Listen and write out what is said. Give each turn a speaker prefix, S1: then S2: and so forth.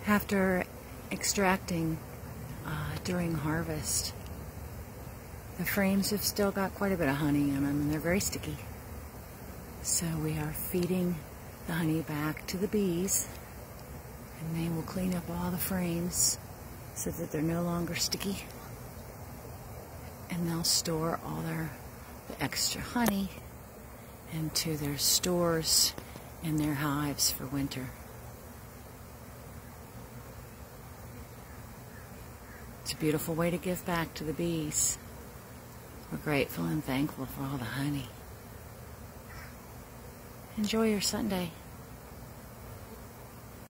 S1: After extracting during harvest, the frames have still got quite a bit of honey in them, and they're very sticky. So we are feeding the honey back to the bees, and they will clean up all the frames so that they're no longer sticky. And they'll store all the extra honey into their stores in their hives for winter. It's a beautiful way to give back to the bees. We're grateful and thankful for all the honey. Enjoy your Sunday.